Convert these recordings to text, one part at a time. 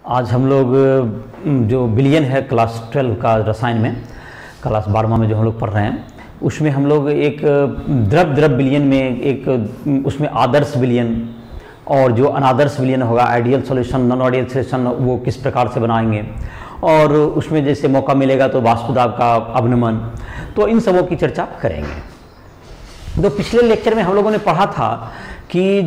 आज हम लोग जो बिलियन है क्लास 12 का रसायन में, क्लास 12वां में जो हम लोग पढ़ रहे हैं, उसमें हम लोग एक द्रव बिलियन में एक उसमें आदर्श बिलियन और जो अनादर्श विलयन होगा, ideal solution, non ideal solution, वो किस प्रकार से बनाएंगे, और उसमें जैसे मौका मिलेगा तो वाष्प दाब का अवनमन, तो इन सबों की चर्चा करेंगे। तो पिछले लेक्चर में हम लोगों ने पढ़ा था कि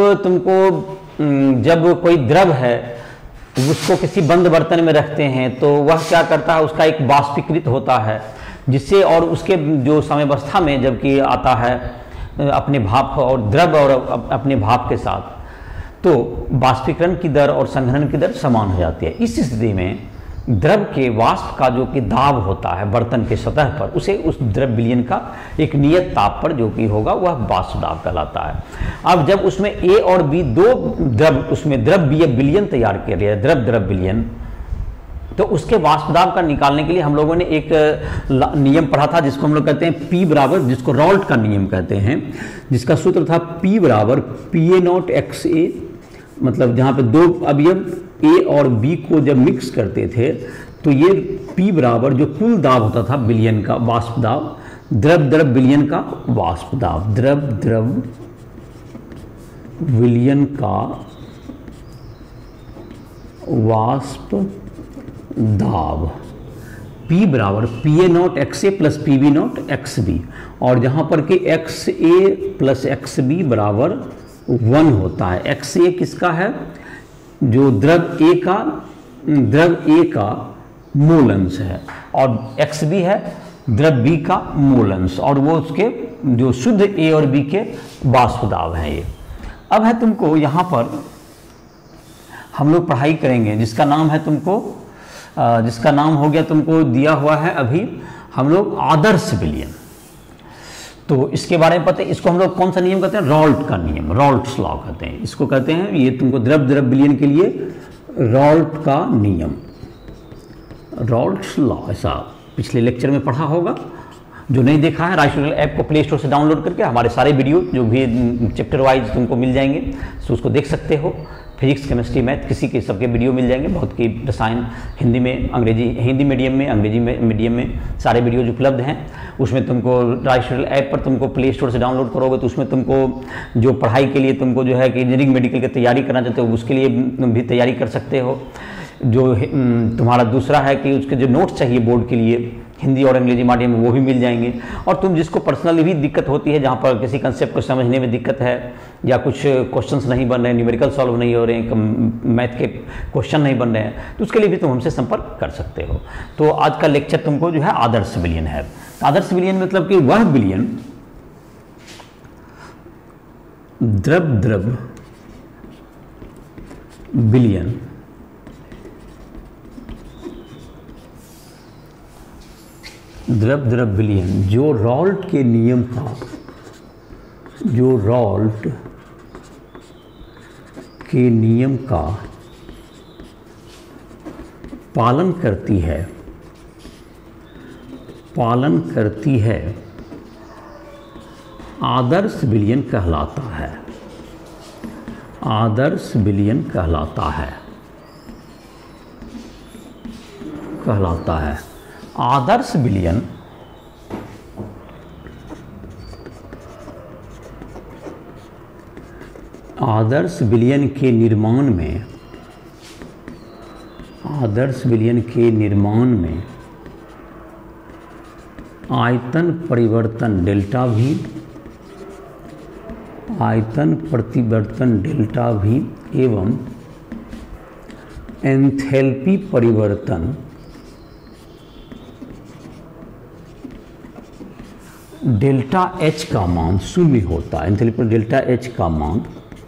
जब कोई द्रव है उसको किसी बंद बर्तन में रखते हैं तो वह क्या करता है, उसका एक वाष्पीकृत होता है, जिससे और उसके जो साम्यावस्था में जबकि आता है अपने भाप और द्रव और अपने भाप के साथ, तो वाष्पीकरण की दर और संघनन की दर समान हो जाती है। इस स्थिति में द्रव के वाष्प का जो कि दाब होता है बर्तन के सतह पर, उसे उस द्रव विलयन का एक नियत ताप पर जो कि होगा वह वाष्प दाब कहलाता है। अब जब उसमें ए और बी दो द्रव, उसमें द्रव्य विलयन तैयार किया गया, द्रव विलयन, तो उसके वाष्प दाब का निकालने के लिए हम लोगों ने एक नियम पढ़ा था जिसको हम लोग कहते हैं P बराबर, जिसको रॉल्ट का नियम कहते हैं, जिसका सूत्र था P बराबर PA0XA, मतलब जहाँ पे दो अवयव ए और बी को जब मिक्स करते थे तो ये P बराबर जो कुल दाब होता था विलयन का वाष्प दाब, द्रव विलयन का वाष्प दाब, द्रव विलयन का वाष्प दाब P बराबर PA0XA प्लस PB0XB, और जहाँ पर कि XA प्लस XB बराबर 1 होता है। XA किसका है, जो द्रव A का मूल अंश है, और XB है द्रव B का मूल अंश, और वो उसके जो शुद्ध A और B के वाष्प दाब हैं ये। अब है तुमको यहाँ पर हम लोग पढ़ाई करेंगे जिसका नाम है जिसका नाम हो गया तुमको दिया हुआ है अभी हम लोग आदर्श विलयन। तो इसके बारे में पता है, इसको हम लोग कौन सा नियम कहते हैं, रॉल्ट का नियम, रॉल्ट्स लॉ कहते हैं इसको, कहते हैं ये तुमको द्रव विलयन के लिए रॉल्ट का नियम, रॉल्ट्स लॉ, ऐसा पिछले लेक्चर में पढ़ा होगा। जो नहीं देखा है, राइस ऐप को प्ले स्टोर से डाउनलोड करके हमारे सारे वीडियो जो भी चैप्टर वाइज तुमको मिल जाएंगे तो उसको देख सकते हो। फिजिक्स, केमिस्ट्री, मैथ, किसी के सबके वीडियो मिल जाएंगे, बहुत की रसायन, हिंदी में, अंग्रेजी, हिंदी मीडियम में, अंग्रेजी मीडियम में सारे वीडियोज उपलब्ध हैं। उसमें तुमको राइस ऐप पर तुमको प्ले स्टोर से डाउनलोड करोगे तो उसमें तुमको जो पढ़ाई के लिए तुमको जो है कि इंजीनियरिंग मेडिकल की तैयारी करना चाहते हो उसके लिए भी तैयारी कर सकते हो। जो तुम्हारा दूसरा है कि उसके जो नोट्स चाहिए बोर्ड के लिए हिंदी और अंग्रेजी माध्यम में, वो भी मिल जाएंगे। और तुम जिसको पर्सनली भी दिक्कत होती है, जहाँ पर किसी कंसेप्ट को समझने में दिक्कत है या कुछ क्वेश्चंस नहीं बन रहे हैं, न्यूमेरिकल सॉल्व नहीं हो रहे हैं, मैथ के क्वेश्चन नहीं बन रहे हैं, तो उसके लिए भी तुम हमसे संपर्क कर सकते हो। तो आज का लेक्चर तुमको जो है आदर्श विलयन है। आदर्श विलयन मतलब कि वह विलयन द्रव विलयन द्रव विलयन जो रॉल्ट के नियम का, जो रॉल्ट के नियम का पालन करती है आदर्श विलयन कहलाता है, आदर्श विलयन कहलाता है। आदर्श विलयन के निर्माण में, आदर्श विलयन के निर्माण में आयतन परिवर्तन डेल्टा V, आयतन प्रतिवर्तन डेल्टा V एवं एंथैल्पी परिवर्तन डेल्टा H का मान शून्य होता है। एंथैल्पी डेल्टा H का मान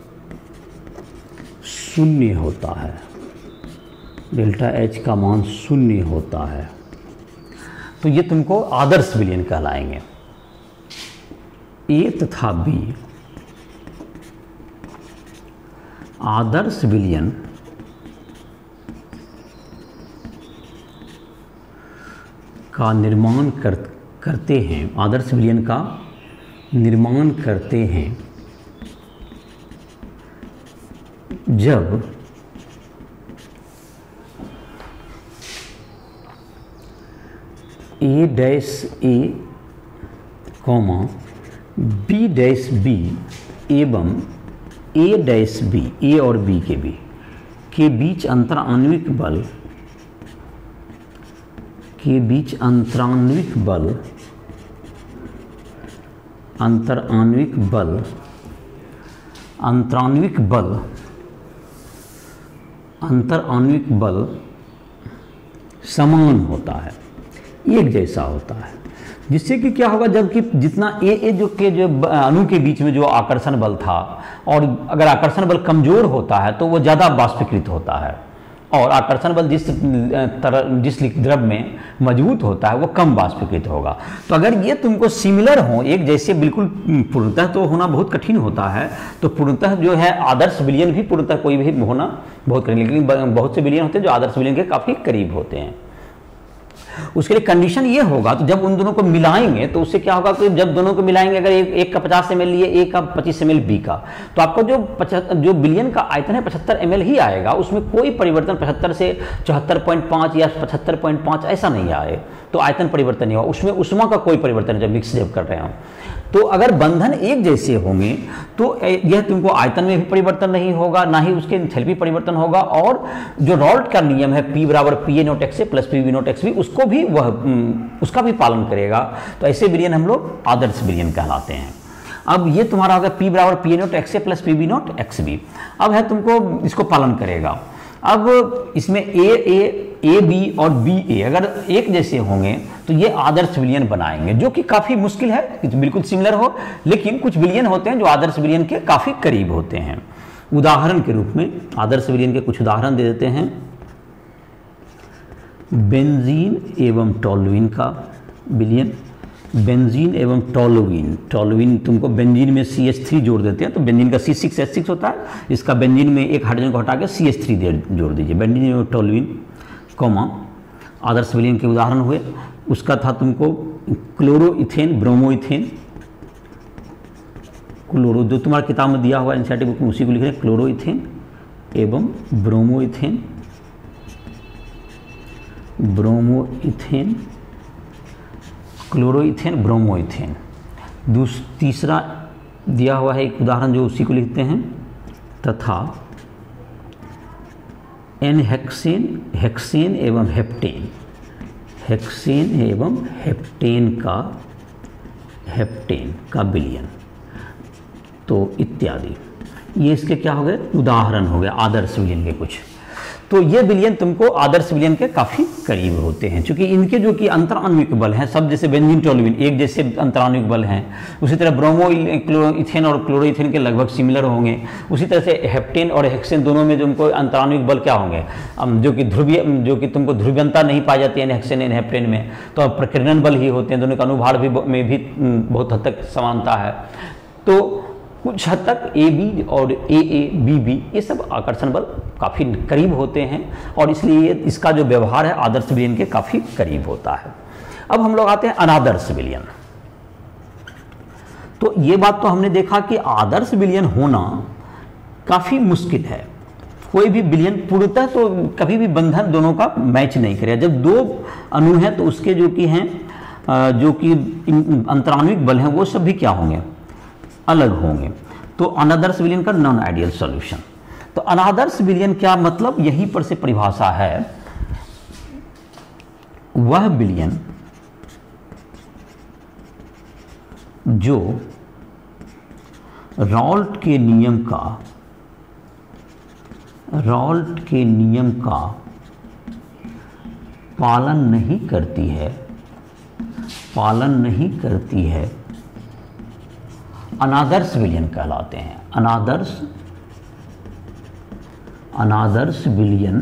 शून्य होता है, डेल्टा H का मान शून्य होता है। तो ये तुमको आदर्श विलयन कहलाएंगे। A तथा B आदर्श विलयन का निर्माण करते हैं, आदर्श विलयन का निर्माण करते हैं जब A dash A comma B dash B एवं ए डैश बी, ए और बी के बीच अंतराण्विक बल अंतराण्विक बल समान होता है, एक जैसा होता है, जिससे कि क्या होगा, जबकि जितना ए जो अणु के बीच में जो आकर्षण बल था, और अगर आकर्षण बल कमजोर होता है तो वो ज़्यादा बाष्पीकृत होता है, और आकर्षण बल जिस द्रव में मजबूत होता है वो कम बाष्पीकृत होगा। तो अगर ये तुमको सिमिलर हो, एक जैसे बिल्कुल पूर्णतः तो होना बहुत कठिन होता है, तो पूर्णतः जो है आदर्श विलयन भी पूर्णतः कोई भी होना बहुत कठिन, लेकिन बहुत से विलयन होते हैं जो आदर्श विलयन के काफ़ी करीब होते हैं। उसके लिए कंडीशन ये होगा, तो जब उन दोनों को मिलाएंगे तो उससे क्या होगा कि जब दोनों को मिलाएंगे, अगर एक का 50 ml लिए, एक का 25 ml बी का, तो आपको जो विलयन का आयतन है 75 ml ही आएगा, उसमें कोई परिवर्तन 75 से 74.5 या 75.5 ऐसा नहीं आए, तो आयतन परिवर्तन नहीं होगा, उसमें उष्मा का कोई परिवर्तन जब मिक्स जब कर रहे हो। तो अगर बंधन एक जैसे होंगे तो यह तुमको आयतन में भी परिवर्तन नहीं होगा, ना ही उसके एंथैल्पी परिवर्तन होगा, और जो रॉल्ट का नियम है P बराबर PA0XA प्लस PB0XB उसको भी उसका भी पालन करेगा। तो ऐसे विलयन हम लोग आदर्श विलयन कहलाते हैं। अब ये तुम्हारा होगा P बराबर PA0XA प्लस PB0XB। अब है तुमको इसको पालन करेगा। अब इसमें ए बी और बी ए अगर एक जैसे होंगे तो ये आदर्श विलयन बनाएंगे, जो कि काफ़ी मुश्किल है कि बिल्कुल सिमिलर हो, लेकिन कुछ विलयन होते हैं जो आदर्श विलयन के काफ़ी करीब होते हैं। उदाहरण के रूप में आदर्श विलयन के कुछ उदाहरण दे देते हैं। बेंजीन एवं टोलुइन का विलयन, बेंजीन एवं टोलुइन, टोलुइन तुमको बेंजीन में CH3 जोड़ देते हैं तो बेंजीन का C6H6 होता है, इसका बेंजीन में एक हाइड्रोजन को हटा के CH3 जोड़ दीजिए, बेंजीन एवं टोलुइन कॉमा। आदर्श विलयन के उदाहरण हुए, उसका था तुमको क्लोरोइथेन, ब्रोमोइथेन, क्लोरो जो तुम्हारी किताब में दिया हुआ एनसीईआरटी बुक में उसी को लिख रहे हैं, क्लोरोइथेन एवं ब्रोमोइथेन, क्लोरोइथेन ब्रोमोइथेन। तीसरा दिया हुआ है एक उदाहरण जो उसी को लिखते हैं, तथा हेक्सेन एवं हेप्टेन, हेक्सेन एवं हेप्टेन का विलयन, तो इत्यादि। ये इसके क्या हो गए, उदाहरण हो गए आदर्श विलयन के कुछ। तो ये विलयन तुमको आदर्श विलयन के काफ़ी करीब होते हैं, क्योंकि इनके जो कि अंतराण्विक बल हैं सब जैसे बेंजीन टोलुइन एक जैसे अंतराण्विक बल हैं, उसी तरह ब्रोमोइथेन और क्लोरोइथेन के लगभग सिमिलर होंगे। उसी तरह से हेप्टेन और हेक्सेन दोनों में जो उनको अंतराण्विक बल क्या होंगे, जो कि तुमको ध्रुवीयता नहीं पाई जाती है हेक्सेन एंड हेप्टेन में, तो प्रकीर्णन बल ही होते हैं, दोनों का अनुभार में भी बहुत हद तक समानता है। तो कुछ हद तक ए बी और ए बी बी ये सब आकर्षण बल काफ़ी करीब होते हैं, और इसलिए इसका जो व्यवहार है आदर्श विलयन के काफ़ी करीब होता है। अब हम लोग आते हैं अनादर्श विलयन। तो ये बात तो हमने देखा कि आदर्श विलयन होना काफ़ी मुश्किल है, कोई भी विलयन पूर्णतः तो कभी भी बंधन दोनों का मैच नहीं करेगा। जब दो अणु हैं तो उसके जो कि हैं जो कि अंतराण्विक बल हैं वो सब भी क्या होंगे, अलग होंगे। तो अनादर्श विलयन का नॉन आइडियल सॉल्यूशन। तो अनादर्श विलयन क्या मतलब, यहीं पर से परिभाषा है, वह विलयन जो रॉल्ट के नियम का पालन नहीं करती है, अनादर्श विलयन कहलाते हैं। अनादर्श विलयन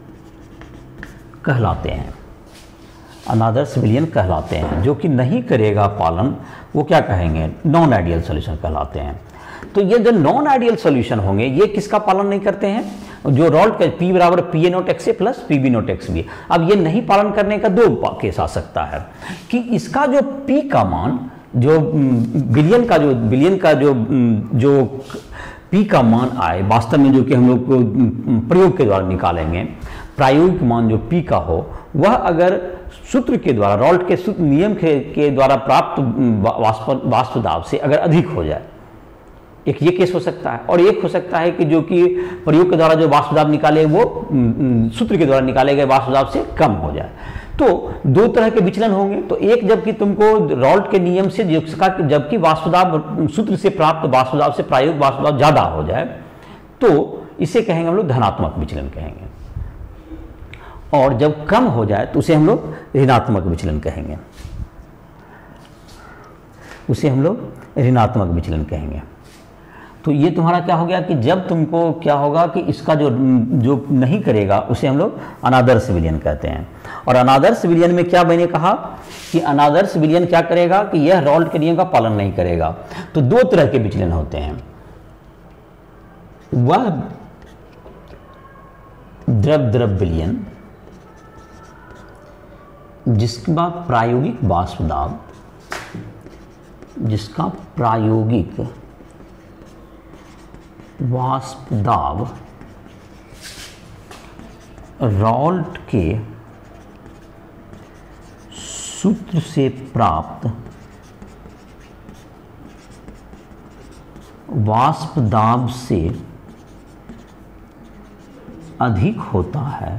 कहलाते हैं, जो कि नहीं करेगा पालन, वो क्या कहेंगे, नॉन आइडियल सॉल्यूशन कहलाते हैं। तो ये जो नॉन आइडियल सॉल्यूशन होंगे ये किसका पालन नहीं करते हैं, जो रॉल्ट का P बराबर PA0XA प्लस PB0XB। अब ये नहीं पालन करने का दो केस आ सकता है कि इसका जो P का मान, जो विलयन का जो P का मान आए वास्तव में, जो कि हम लोग को प्रयोग के द्वारा निकालेंगे, प्रायोगिक मान जो P का हो वह अगर सूत्र के द्वारा, रॉल्ट के नियम के द्वारा प्राप्त वाष्प दाब से अगर अधिक हो जाए, एक ये केस हो सकता है, और एक हो सकता है कि जो कि प्रयोग के द्वारा जो वाष्प दाब निकाले वो सूत्र के द्वारा निकाले गए वाष्प दाब से कम हो जाए। तो दो तरह के विचलन होंगे। तो एक, जबकि तुमको रॉल्ट के नियम से जबकि वाष्प दाब सूत्र से प्राप्त वाष्प दाब से प्रायोगिक वाष्प दाब ज्यादा हो जाए, तो इसे कहेंगे हम लोग धनात्मक विचलन कहेंगे, और जब कम हो जाए तो उसे हम लोग ऋणात्मक विचलन कहेंगे, उसे हम लोग ऋणात्मक विचलन कहेंगे। तो ये तुम्हारा क्या हो गया कि जब तुमको क्या होगा कि इसका जो नहीं करेगा उसे हम लोग अनादर्श विलयन कहते हैं। और अनादर्श विलयन में क्या मैंने कहा कि अनादर्श विलयन क्या करेगा कि यह रॉल्ट के नियम का पालन नहीं करेगा। तो दो तरह के विचलन होते हैं, वह द्रव द्रव विलयन जिसका प्रायोगिक वाष्प दाब, जिसका प्रायोगिक वाष्प दाब रॉल्ट के सूत्र से प्राप्त वाष्प दाब से अधिक होता है,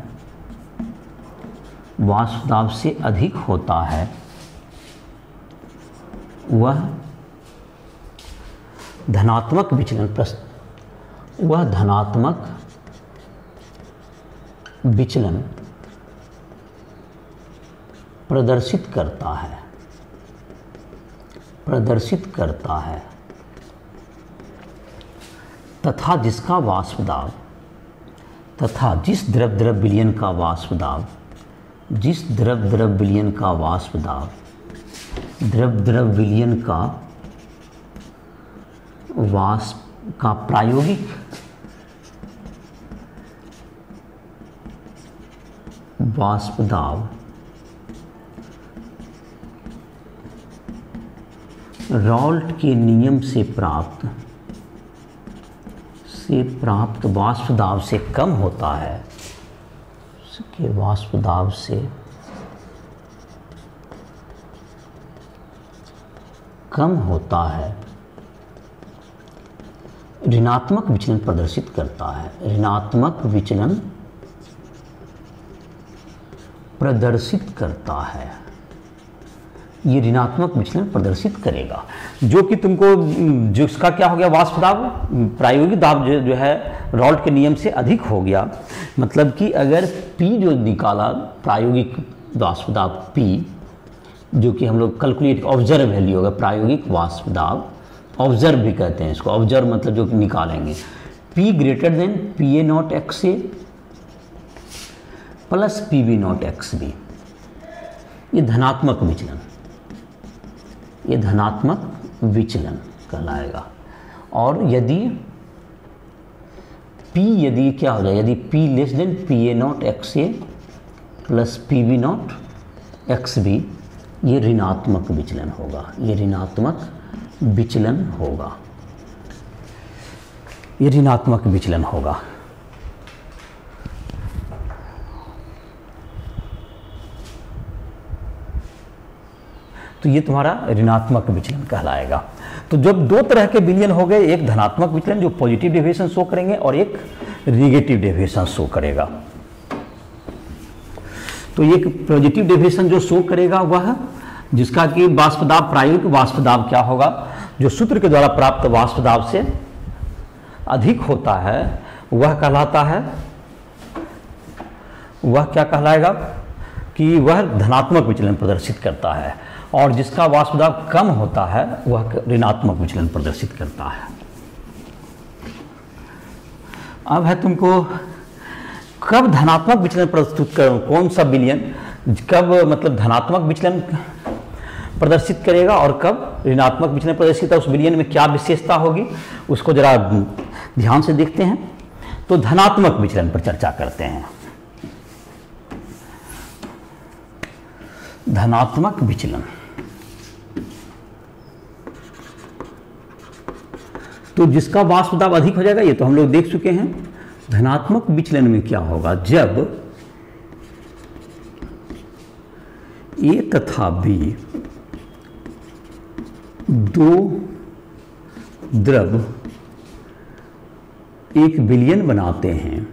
वाष्प दाब से अधिक होता है, वह धनात्मक विचलन वह धनात्मक विचलन प्रदर्शित करता है, तथा जिसका वाष्प दाब, तथा जिस द्रव द्रव विलयन का वाष्प दाब, जिस द्रव द्रव विलयन का वाष्प दाब, द्रव द्रव विलयन का वाष्प का प्रायोगिक वाष्प दाब रॉल्ट के नियम से प्राप्त वाष्प दाब से कम होता है, के वाष्प दाब से कम होता है, ऋणात्मक विचलन प्रदर्शित करता है, ऋणात्मक विचलन प्रदर्शित करता है। ये ऋणात्मक विचलन प्रदर्शित करेगा, जो कि तुमको जिसका क्या हो गया वाष्प दाब, प्रायोगिक दाब जो है रॉल्ट के नियम से अधिक हो गया। मतलब कि अगर P जो निकाला प्रायोगिक वाष्प दाब P, जो कि हम लोग कैलकुलेट ऑब्जर्व वैल्यू होगा, प्रायोगिक वाष्प दाब ऑब्जर्व भी कहते हैं इसको, ऑब्जर्व मतलब जो निकालेंगे, P greater than PA not XA plus PB not XB, ये धनात्मक विचलन, ये धनात्मक विचलन कहलाएगा। और यदि क्या हो जाए, यदि P less than PA not XA plus PB not XB, ये ऋणात्मक विचलन होगा, ये ऋणात्मक विचलन होगा, ये ऋणात्मक विचलन होगा। तो ये तुम्हारा ऋणात्मक विचलन कहलाएगा। तो जब दो तरह के विलयन हो गए, एक धनात्मक विचलन जो पॉजिटिव डेविएशन शो करेंगे और एक नेगेटिव डेविएशन शो करेगा। तो एक पॉजिटिव डेविएशन जो शो करेगा वह जिसका कि वाष्प दाब, प्रायोगिक वाष्प दाब क्या होगा, जो सूत्र के द्वारा प्राप्त वाष्प दाब से अधिक होता है, वह कहलाता है, वह क्या कहलाएगा कि वह धनात्मक विचलन प्रदर्शित करता है, और जिसका वाष्प दाब कम होता है वह ऋणात्मक विचलन प्रदर्शित करता है। अब है तुमको कब धनात्मक विचलन प्रस्तुत करो, कौन सा विलयन कब मतलब धनात्मक विचलन प्रदर्शित करेगा और कब ऋणात्मक विचलन प्रदर्शित है, उस विलयन में क्या विशेषता होगी उसको जरा ध्यान से देखते हैं। तो धनात्मक विचलन पर चर्चा करते हैं। धनात्मक विचलन, तो जिसका वाष्प दाब अधिक हो जाएगा, ये तो हम लोग देख चुके हैं। धनात्मक विचलन में क्या होगा, जब ए तथा बी दो द्रव एक विलयन बनाते हैं,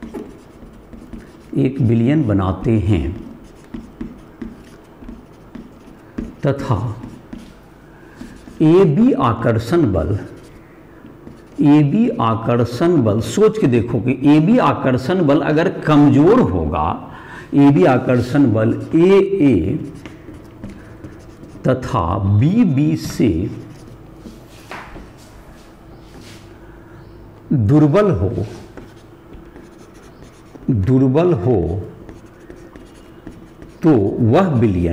एक विलयन बनाते हैं तथा ए बी आकर्षण बल, ए बी आकर्षण बल, सोच के देखो कि ए बी आकर्षण बल अगर कमजोर होगा, ए बी आकर्षण बल ए ए तथा बी बी से दुर्बल हो तो वह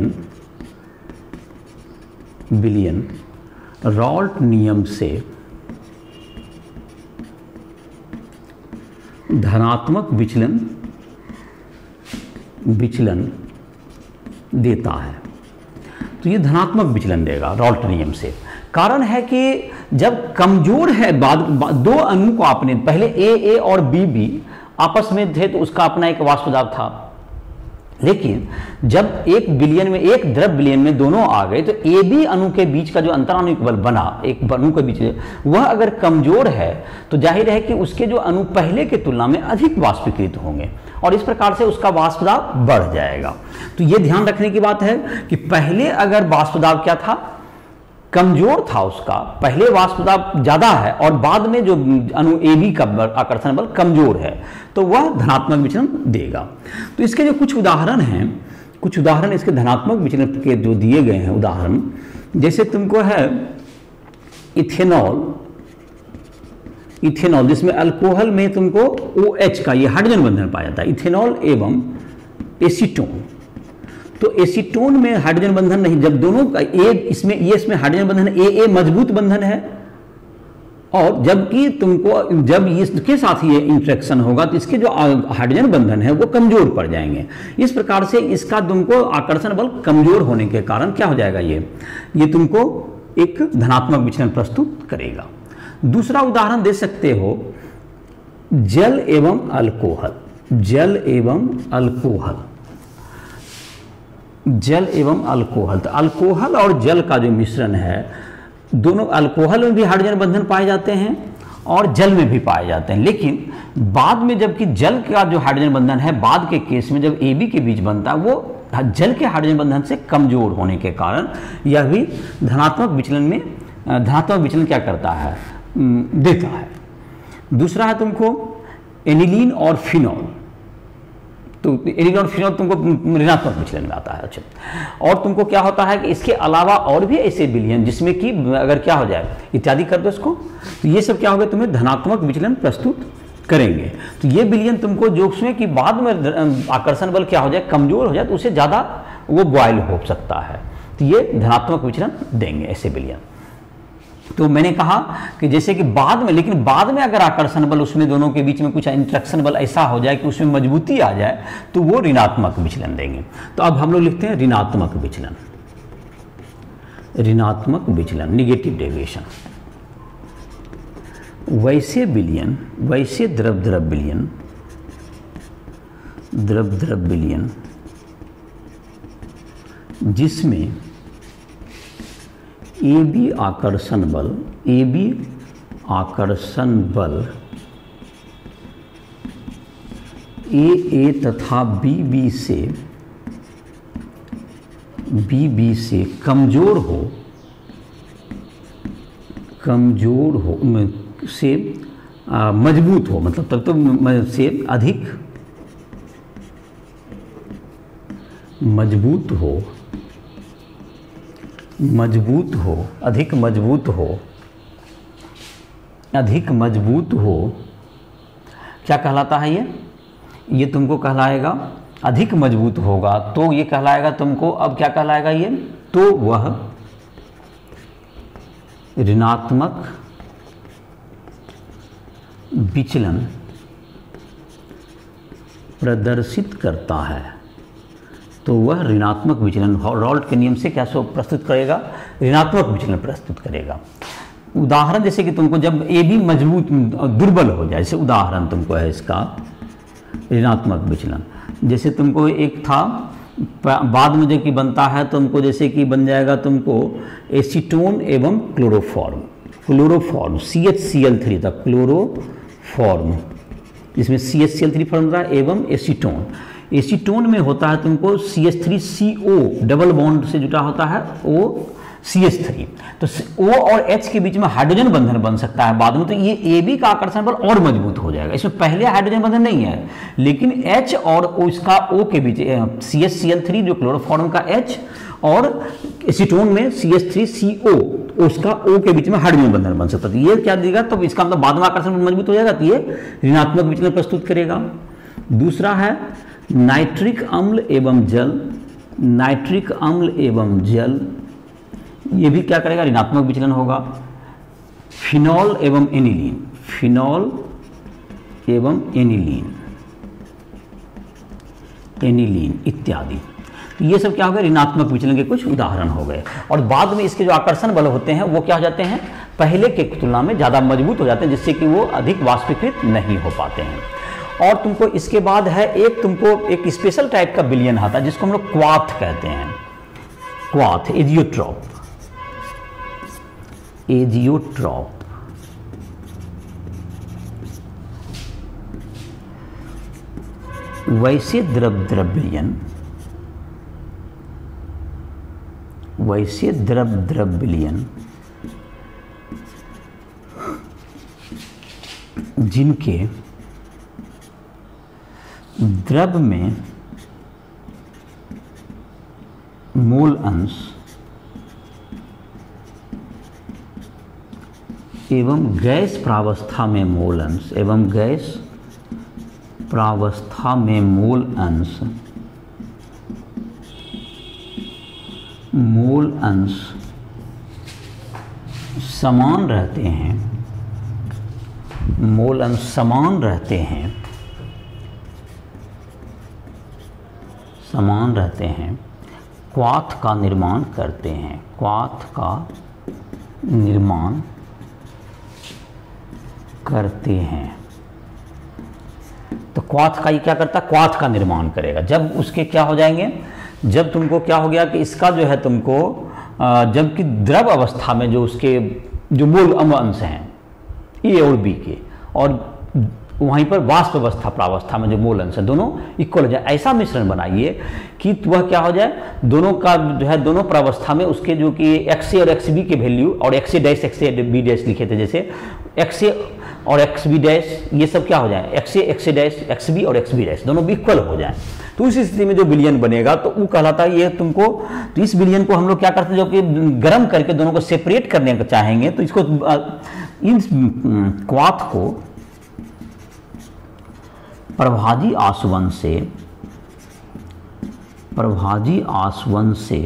विलयन रॉल्ट नियम से धनात्मक विचलन देता है। तो ये धनात्मक विचलन देगा रॉल्ट नियम से। कारण है कि जब कमजोर है दो अणु को आपने पहले ए और बी आपस में थे तो उसका अपना एक वाष्प दाब था, लेकिन जब एक विलयन में, एक द्रव विलयन में दोनों आ गए तो ए बी अणु के बीच का जो अंतराणुक बल बना एक अणु के बीच वह अगर कमजोर है तो जाहिर है कि उसके जो अणु पहले की तुलना में अधिक वाष्पीकृत होंगे और इस प्रकार से उसका वाष्प दाब बढ़ जाएगा। तो यह ध्यान रखने की बात है कि पहले अगर वाष्प दाब क्या था, कमजोर था, उसका पहले वाष्प दाब ज्यादा है और बाद में जो अणु ए बी का आकर्षण बल कमजोर है तो वह धनात्मक विचलन देगा। तो इसके जो कुछ उदाहरण हैं, कुछ उदाहरण इसके धनात्मक विचलन के जो दिए गए हैं उदाहरण, जैसे तुमको है इथेनॉल जिसमें अल्कोहल में तुमको OH का ये हाइड्रोजन बंधन पाया जाता है, इथेनॉल एवं एसीटोन। तो एसीटोन में हाइड्रोजन बंधन नहीं, जब दोनों का इसमें हाइड्रोजन बंधन ए मजबूत बंधन है और जबकि तुमको जब इसके साथ ये इंट्रैक्शन होगा तो इसके जो हाइड्रोजन बंधन है वो कमजोर पड़ जाएंगे। इस प्रकार से इसका तुमको आकर्षण बल कमजोर होने के कारण क्या हो जाएगा, ये तुमको एक धनात्मक विचलन प्रस्तुत करेगा। दूसरा उदाहरण दे सकते हो जल एवं अल्कोहल, जल एवं अल्कोहल, जल एवं अल्कोहल। तो अल्कोहल और जल का जो मिश्रण है, दोनों अल्कोहल में भी हाइड्रोजन बंधन पाए जाते हैं और जल में भी पाए जाते हैं, लेकिन बाद में जबकि जल का जो हाइड्रोजन बंधन है बाद के केस में जब ए बी के बीच बनता है वो जल के हाइड्रोजन बंधन से कमजोर होने के कारण यह भी धनात्मक विचलन क्या करता है, देता है। दूसरा है तुमको एनिलीन और फिनॉल। तो एनिलीन और फिनॉल तुमको ऋणात्मक विचलन में आता है। अच्छा, और तुमको क्या होता है कि इसके अलावा और भी ऐसे विलयन जिसमें कि अगर क्या हो जाए इत्यादि कर दो इसको, तो ये सब क्या होगा, तुम्हें धनात्मक विचलन प्रस्तुत करेंगे। तो ये विलयन तुमको जो उसमें कि बाद में आकर्षण बल क्या हो जाए, कमजोर हो जाए तो उससे ज़्यादा वो बॉयल हो सकता है, तो ये धनात्मक विचलन देंगे ऐसे विलयन। तो मैंने कहा कि जैसे कि बाद में, लेकिन बाद में अगर आकर्षण बल उसमें दोनों के बीच में कुछ इंट्रैक्शन बल ऐसा हो जाए कि उसमें मजबूती आ जाए तो वो ऋणात्मक विचलन देंगे। तो अब हम लोग लिखते हैं ऋणात्मक विचलन, ऋणात्मक विचलन, निगेटिव डेविएशन। वैसे विलयन, वैसे द्रव विलयन, द्रव विलयन जिसमें ए बी आकर्षण बल, ए बी आकर्षण बल ए तथा बी बी से कमजोर हो से मजबूत हो, मतलब तब तो से अधिक मजबूत हो, अधिक मजबूत हो, क्या कहलाता है ये तुमको कहलाएगा अधिक मजबूत होगा, तो ये कहलाएगा तुमको, अब क्या कहलाएगा ये, तो वह ऋणात्मक विचलन प्रदर्शित करता है। तो वह ऋणात्मक विचलन रॉल्ट के नियम से क्या प्रस्तुत करेगा, ऋणात्मक विचलन प्रस्तुत करेगा। उदाहरण जैसे कि तुमको जब ए बी मजबूत दुर्बल हो जाए, जैसे उदाहरण तुमको है इसका ऋणात्मक विचलन, जैसे तुमको एक था बाद में जो कि बनता है तुमको, जैसे कि बन जाएगा तुमको एसीटोन एवं क्लोरोफॉर्म, CHCl3 था, क्लोरोफॉर्म, जिसमें CHCl3 फॉर्म रहा एवं एसीटोन। एसीटोन में होता है तुमको CH3CO, डबल बॉन्ड से जुटा होता है O CH3, तो O और H के बीच में हाइड्रोजन बंधन बन सकता है बाद में, तो ये AB का आकर्षण बल और मजबूत हो जाएगा। इसमें पहले हाइड्रोजन बंधन नहीं है, लेकिन H और उसका O के बीच, CHCl3 जो क्लोरोफॉर्म का H और एसीटोन में CH3CO उसका O के बीच में हाइड्रोजन बंधन बन सकता है। तो ये क्या देगा, तो इसका मतलब बाद में आकर्षण मजबूत हो जाएगा, तो ये ऋणात्मक विचलन प्रस्तुत करेगा। दूसरा है नाइट्रिक अम्ल एवं जल, नाइट्रिक अम्ल एवं जल, ये भी क्या करेगा, ऋणात्मक विचलन होगा। फिनॉल एवं एनिलीन, फिनॉल एवं एनिलीन, एनिलीन इत्यादि, तो ये सब क्या हो गए, ऋणात्मक विचलन के कुछ उदाहरण हो गए। और बाद में इसके जो आकर्षण बल होते हैं वो क्या हो जाते हैं, पहले के तुलना में ज़्यादा मजबूत हो जाते हैं, जिससे कि वो अधिक वाष्पीकृत नहीं हो पाते हैं। और तुमको इसके बाद है एक, तुमको एक स्पेशल टाइप का विलयन आता है जिसको हम लोग क्वाथ कहते हैं, क्वाथ, एजियोट्रॉप, एजियोट्रॉप। वैसे द्रव विलयन, वैसे द्रव विलयन जिनके द्रव में मूल अंश एवं गैस प्रावस्था में मूल अंश, एवं गैस प्रावस्था में मूल अंश, मूल अंश समान रहते हैं, मूल अंश समान रहते हैं, समान रहते हैं, क्वाथ का निर्माण करते हैं, क्वाथ का निर्माण करते हैं। तो क्वाथ का ये क्या करता है, क्वाथ का निर्माण करेगा। जब उसके क्या हो जाएंगे, जब तुमको क्या हो गया कि इसका जो है तुमको जबकि द्रव अवस्था में जो उसके जो मूल अंश हैं ए और बी के, और वहीं पर वाष्प अवस्था प्रावस्था में जो मूल अंश है दोनों इक्वल हो जाए, ऐसा मिश्रण बनाइए कि वह क्या हो जाए, दोनों का जो है दोनों प्रावस्था में उसके जो कि XA और XB के वैल्यू, और XA डैश XB डैश लिखे थे, जैसे XA और XB डैश ये सब क्या हो जाए, XA डैश XB और XB डैश दोनों भी इक्वल हो जाए। तो उस स्थिति में जो विलयन बनेगा तो वो कहलाता है ये तुमको, तो इस विलयन को हम लोग क्या करते हैं, जो कि गर्म करके दोनों को सेपरेट करने का चाहेंगे, तो इसको इन क्वाथ को प्रभाजी आसवन से, प्रभाजी आसवन से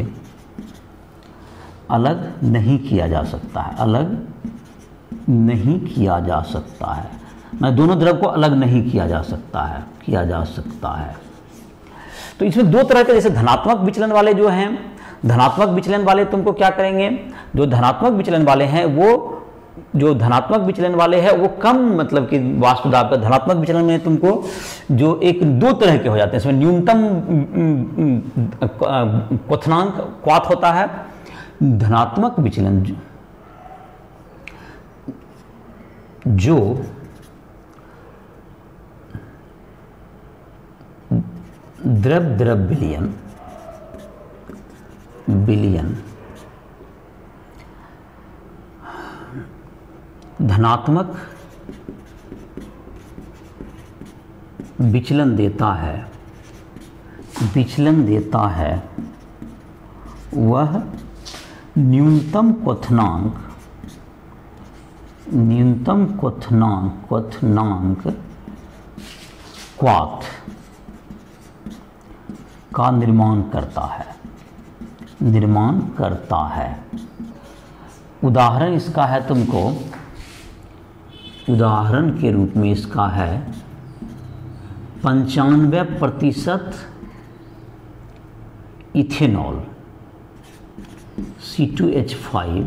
अलग नहीं किया जा सकता है, अलग नहीं किया जा सकता है, मैं दोनों द्रव को अलग नहीं किया जा सकता है, किया जा सकता है। तो इसमें दो तरह के, जैसे धनात्मक विचलन वाले जो हैं, धनात्मक विचलन वाले तुमको क्या करेंगे, जो धनात्मक विचलन वाले हैं वो, जो धनात्मक विचलन वाले हैं वो कम मतलब कि वाष्प दाब का, धनात्मक विचलन में तुमको जो एक दो तरह के हो जाते हैं, इसमें न्यूनतम क्वथनांक क्वाथ होता है। धनात्मक विचलन जो द्रव विलयन, विलयन धनात्मक विचलन देता है, विचलन देता है, वह न्यूनतम क्वथनांक, न्यूनतम क्वथनांक क्वाथ का निर्माण करता है, निर्माण करता है। उदाहरण इसका है तुमको, उदाहरण के रूप में इसका है 95% इथेनॉल C2H5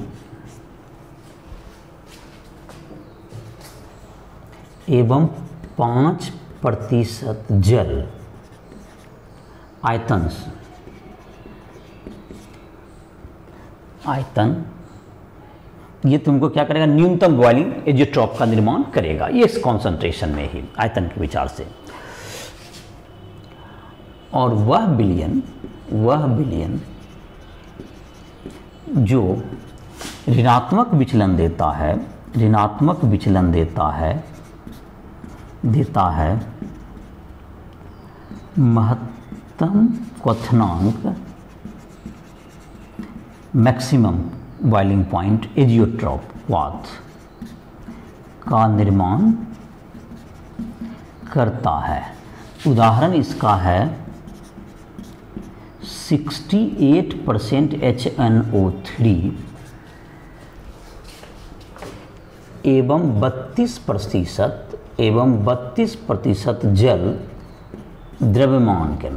एवं 5% जल आयतन आयतन ये तुमको क्या करेगा, न्यूनतम बॉइलिंग एजियोट्रॉप का निर्माण करेगा, ये इस कॉन्सेंट्रेशन में ही आयतन के विचार से। और वह विलयन जो ऋणात्मक विचलन देता है महत्तम क्वथनांक मैक्सिमम बॉइलिंग पॉइंट एजियोट्रॉप क्वाथ का निर्माण करता है। उदाहरण इसका है 68% HNO3 एवं 32% जल द्रव्यमान के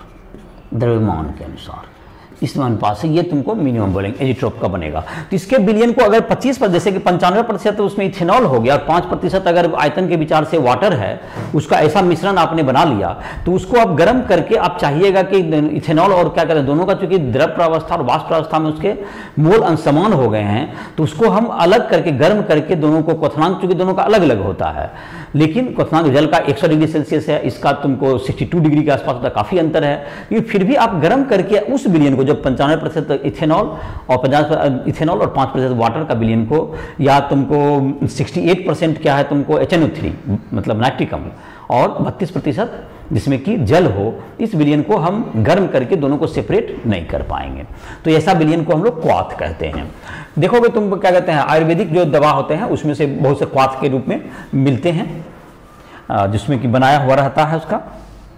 अनुसार इस अनुपात से ये तुमको मिनिमम बॉइलिंग एजियोट्रॉप का बनेगा। तो इसके विलयन को अगर 25% जैसे कि 95% तो उसमें इथेनॉल हो गया और 5% अगर आयतन के विचार से वाटर है, उसका ऐसा मिश्रण आपने बना लिया, तो उसको आप गर्म करके आप चाहिएगा कि इथेनॉल और क्या करें दोनों का, चूंकि द्रव प्रावस्था और वाष्प प्रावस्था में उसके मोल अंशमान हो गए हैं, तो उसको हम अलग करके गर्म करके दोनों को क्वथनांक, चूंकि दोनों का अलग अलग होता है, लेकिन क्वथनांक जल का 100 डिग्री सेल्सियस है, इसका तुमको 62 डिग्री के आसपास होता है, काफी अंतर है। लेकिन फिर भी आप गर्म करके उस विलयन को, जब 95% इथेनॉल और 50% इथेनॉल और 5% वाटर का विलयन को, या तुमको 68% क्या है तुमको HNO3 मतलब नाइट्रिक अम्ल और 32% जिसमें कि जल हो, इस विलयन को हम गर्म करके दोनों को सेपरेट नहीं कर पाएंगे। तो ऐसा विलयन को हम लोग क्वाथ कहते हैं। देखोगे तुम क्या कहते हैं, आयुर्वेदिक जो दवा होते हैं उसमें से बहुत से क्वाथ के रूप में मिलते हैं, जिसमें कि बनाया हुआ रहता है उसका।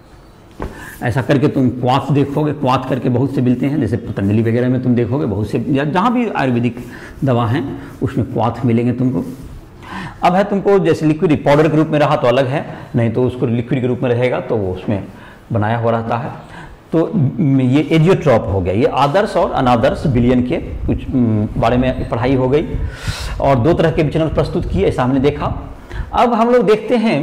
ऐसा करके तुम क्वाथ देखोगे, क्वाथ करके बहुत से मिलते हैं, जैसे पतंजलि वगैरह में तुम देखोगे बहुत से, या जहाँ भी आयुर्वेदिक दवा हैं उसमें क्वाथ मिलेंगे तुमको। अब है तुमको जैसे लिक्विड पाउडर के रूप में रहा तो अलग है, नहीं तो उसको लिक्विड के रूप में रहेगा तो वो उसमें बनाया हुआ रहता है। तो ये एजियोट्रॉप हो गया, ये आदर्श और अनादर्श विलयन के कुछ बारे में पढ़ाई हो गई, और दो तरह के विचलन प्रस्तुत किए, ऐसा हमने देखा। अब हम लोग देखते हैं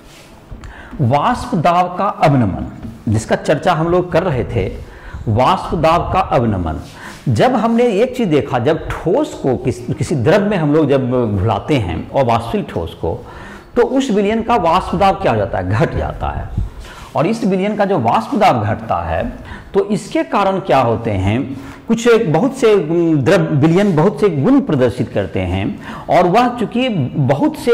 वाष्प दाब का अवनमन, जिसका चर्चा हम लोग कर रहे थे, वाष्प दाब का अवनमन। जब हमने एक चीज देखा, जब ठोस को किसी द्रव में हम लोग जब घुलाते हैं और वाष्पिक ठोस को, तो उस विलयन का वाष्प दाब क्या हो जाता है, घट जाता है। और इस विलयन का जो वाष्प दाब घटता है, तो इसके कारण क्या होते हैं, कुछ बहुत से द्रव विलयन बहुत से गुण प्रदर्शित करते हैं, और वह चूंकि बहुत से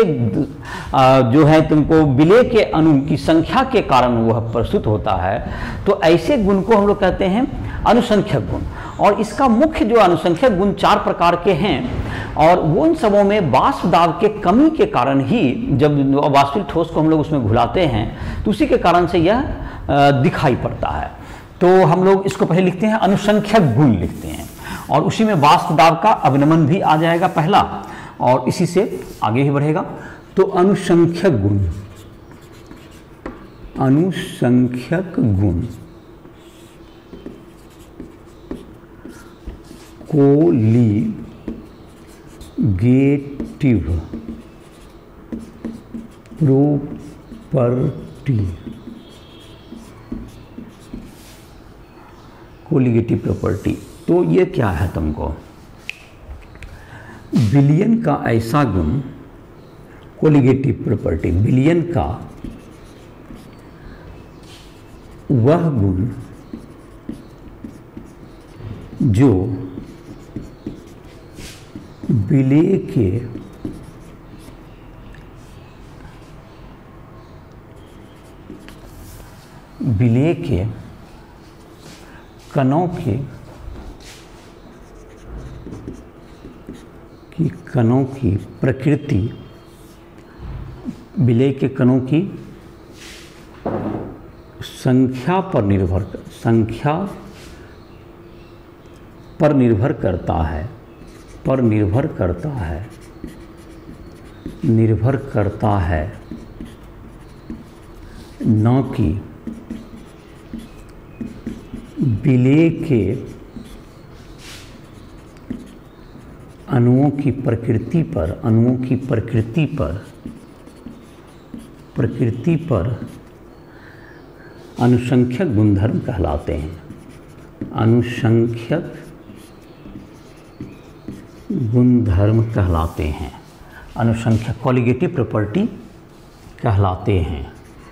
जो है तुमको विलय के अणु की संख्या के कारण वह प्रस्तुत होता है, तो ऐसे गुण को हम लोग कहते हैं अनुसंख्यक गुण। और इसका मुख्य जो अनुसंख्यक गुण 4 प्रकार के हैं, और वो उन सबों में वाष्प दाब के कमी के कारण ही, जब वाष्पिक ठोस को हम लोग उसमें घुलाते हैं, तो उसी के कारण से यह दिखाई पड़ता है। तो हम लोग इसको पहले लिखते हैं, अनुसंख्यक गुण लिखते हैं, और उसी में वाष्प दाब का अवनमन भी आ जाएगा पहला, और इसी से आगे ही बढ़ेगा। तो अनुसंख्यक गुण, अनुसंख्यक गुण कोलिगेटिव प्रॉपर्टी, कोलिगेटिव प्रॉपर्टी। तो ये क्या है तुमको, विलयन का ऐसा गुण, कोलिगेटिव प्रॉपर्टी, विलयन का वह गुण जो विलय के कणों की प्रकृति, विलय के कणों की संख्या पर निर्भर करता है, न कि विलय के अणुओं की प्रकृति पर अनुसंख्यक गुणधर्म कहलाते हैं। अनुसंख्यक गुणधर्म कहलाते हैं, अनुसंख्यक कॉलिगेटिव प्रॉपर्टी कहलाते हैं,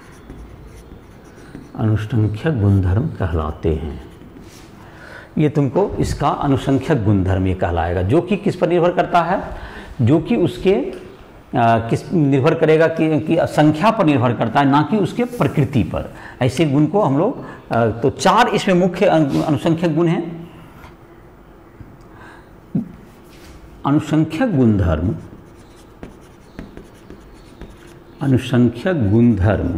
अनुसंख्यक गुणधर्म कहलाते हैं। ये तुमको इसका अनुसंख्यक गुणधर्म ये कहलाएगा, जो कि किस पर निर्भर करता है, जो कि उसके किस निर्भर करेगा कि संख्या पर निर्भर करता है, ना कि उसके प्रकृति पर। ऐसे गुण को हम लोग तो 4 इसमें मुख्य अनुसंख्यक गुण हैं। अनुसंख्यक गुणधर्म, अनुसंख्यक गुणधर्म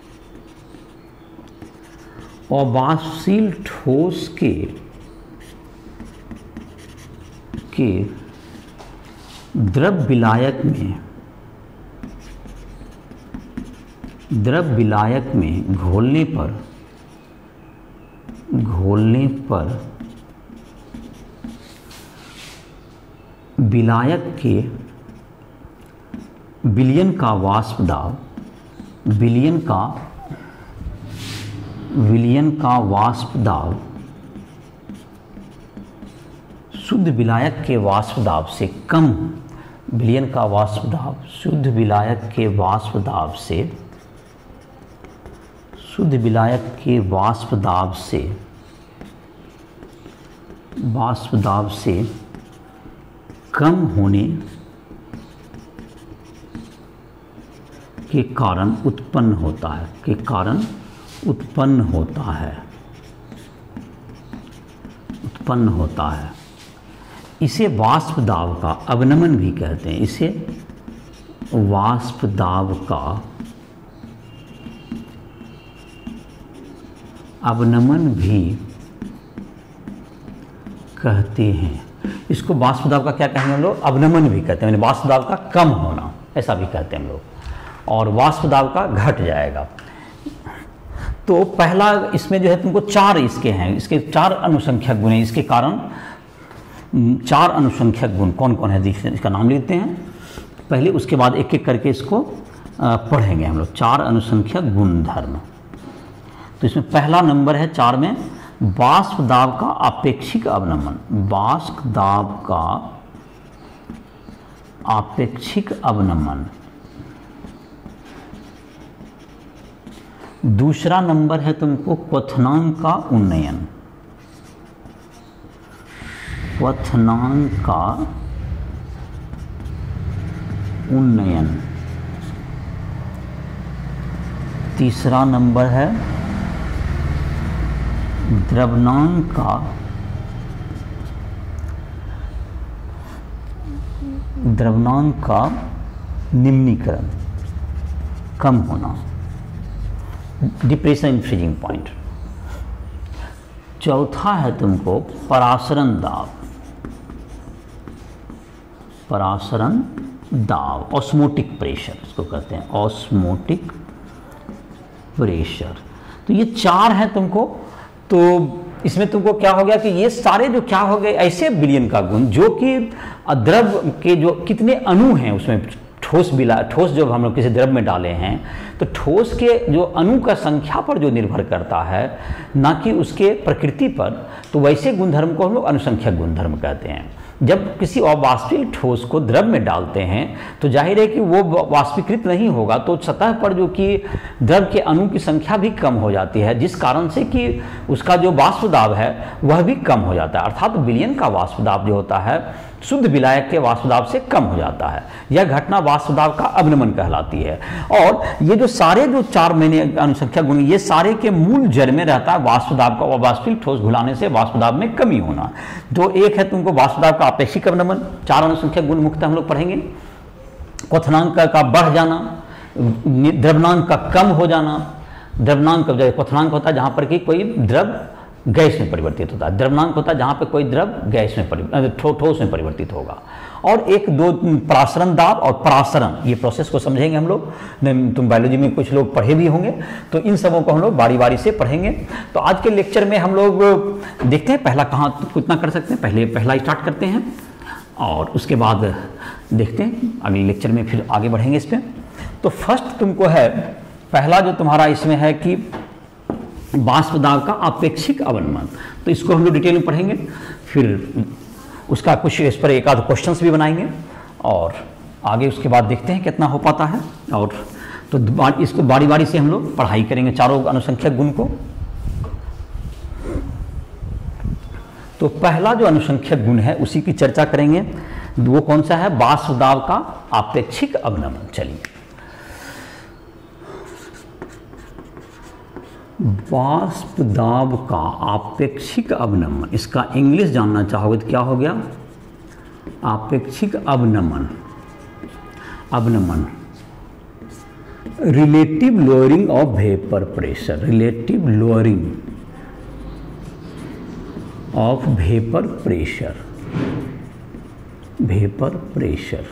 अवाष्पशील ठोस के द्रव विलायक में घोलने पर विलायक के विलयन का वाष्प दाब, विलयन का वाष्प दाब शुद्ध विलायक के वाष्प दाब से कम, विलयन का वाष्प दाब शुद्ध विलायक के वाष्प दाब से, शुद्ध विलायक के वाष्प दाब से कम होने के कारण उत्पन्न होता है, इसे वाष्प दाब का अवनमन भी कहते हैं। इसे वाष्प दाब का अवनमन भी कहते हैं। इसको वाष्प दाब का क्या कहेंगे हम लोग, अवनमन भी कहते हैं, यानी वाष्प दाब का कम होना, ऐसा भी कहते हैं हम लोग, और वाष्प दाब का घट जाएगा। तो पहला इसमें जो है तुमको 4 इसके हैं, इसके 4 अनुसंख्यक गुण हैं, इसके कारण 4 अनुसंख्यक गुण कौन कौन है इसका नाम लेते हैं पहले, उसके बाद एक एक करके इसको पढ़ेंगे हम लोग। 4 अनुसंख्यक गुणधर्म। तो इसमें पहला नंबर है 4 में वाष्प दाब का आपेक्षिक अवनमन, वाष्प दाब का आपेक्षिक अवनमन। दूसरा नंबर है तुमको क्वथनांक का उन्नयन, क्वथनांक का उन्नयन। तीसरा नंबर है द्रवनांक का निम्नीकरण, कम होना, डिप्रेशन इन फ्रीजिंग पॉइंट। चौथा है तुमको परासरण दाब, परासरण दाब, ऑस्मोटिक प्रेशर इसको कहते हैं, ऑस्मोटिक प्रेशर। तो ये 4 हैं तुमको। तो इसमें तुमको क्या हो गया कि ये सारे जो क्या हो गए ऐसे विलयन का गुण, जो कि द्रव के जो कितने अणु हैं उसमें, ठोस जब हम लोग किसी द्रव में डाले हैं तो ठोस के जो अणु का संख्या पर जो निर्भर करता है, ना कि उसके प्रकृति पर। तो वैसे गुणधर्म को हम लोग अनुसंख्यक गुणधर्म कहते हैं। जब किसी अवाष्पशील ठोस को द्रव में डालते हैं तो जाहिर है कि वो वाष्पीकृत नहीं होगा, तो सतह पर जो कि द्रव के अणु की संख्या भी कम हो जाती है, जिस कारण से कि उसका जो वाष्प दाब है वह भी कम हो जाता है। अर्थात विलयन का वाष्प दाब जो होता है शुद्ध विलायक के वाष्प दाब से कम हो जाता है। यह घटना वाष्प दाब का अवनमन कहलाती है। और ये जो सारे जो 4 मैंने अनुसंख्यक गुण, ये सारे के मूल जड़ में रहता है वाष्प दाब का, वाष्पशील ठोस घुलाने से वाष्प दाब में कमी होना। तो एक है तुमको वाष्प दाब का आपेक्षिक अवनमन, 4 अनुसंख्यक गुण मुक्त हम लोग पढ़ेंगे। क्वथनांक का बढ़ जाना, द्रवनांक का कम हो जाना। द्रवनांक क्वथनांक होता है जहां पर कि कोई द्रव गैस में परिवर्तित होता है, द्रवनांक होता है जहां पे कोई द्रव गैस में ठोस में परिवर्तित होगा। और एक दो परासरण दाब और परासरण, ये प्रोसेस को समझेंगे हम लोग। तुम बायोलॉजी में कुछ लोग पढ़े भी होंगे, तो इन सबों को हम लोग बारी बारी से पढ़ेंगे। तो आज के लेक्चर में हम लोग देखते हैं पहला कहाँ कितना कर सकते हैं। पहला स्टार्ट करते हैं और उसके बाद देखते हैं अगले लेक्चर में फिर आगे बढ़ेंगे इस पर। तो फर्स्ट तुमको है पहला जो तुम्हारा इसमें है कि वाष्प दाब का आपेक्षिक अवनमन। तो इसको हम लोग डिटेल में पढ़ेंगे। फिर उसका कुछ इस पर एक आध क्वेश्चंस भी बनाएंगे और आगे उसके बाद देखते हैं कितना हो पाता है। और तो इसको बारी बारी से हम लोग पढ़ाई करेंगे चारों अनुसंख्यक गुण को। तो पहला जो अनुसंख्यक गुण है उसी की चर्चा करेंगे। वो कौन सा है? वाष्प दाब का आपेक्षिक अवनमन। चलिए, वाष्प दाब का आपेक्षिक अवनमन, इसका इंग्लिश जानना चाहोगे तो क्या हो गया? आपेक्षिक अवनमन। अवनमन relative lowering of vapour pressure, relative lowering of vapour pressure, vapour pressure.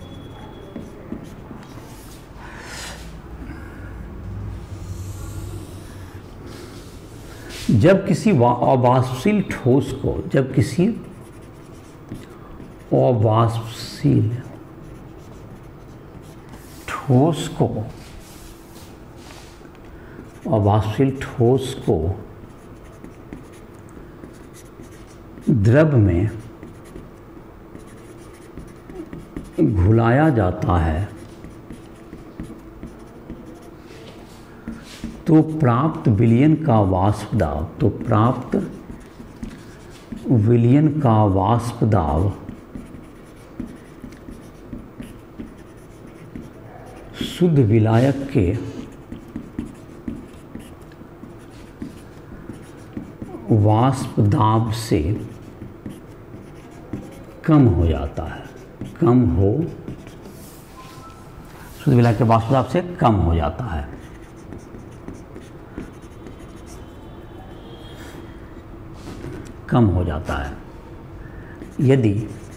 जब किसी अवाष्पशील ठोस को, जब किसी अवाष्पशील ठोस को, अवाष्पशील ठोस को द्रव में घुलाया जाता है तो प्राप्त विलयन का वाष्प दाब, तो प्राप्त विलयन का वाष्प दाब शुद्ध विलायक के वाष्प दाब से कम हो जाता है, कम हो, शुद्ध विलायक के वाष्प दाब से कम हो जाता है। कम हो जाता है यदि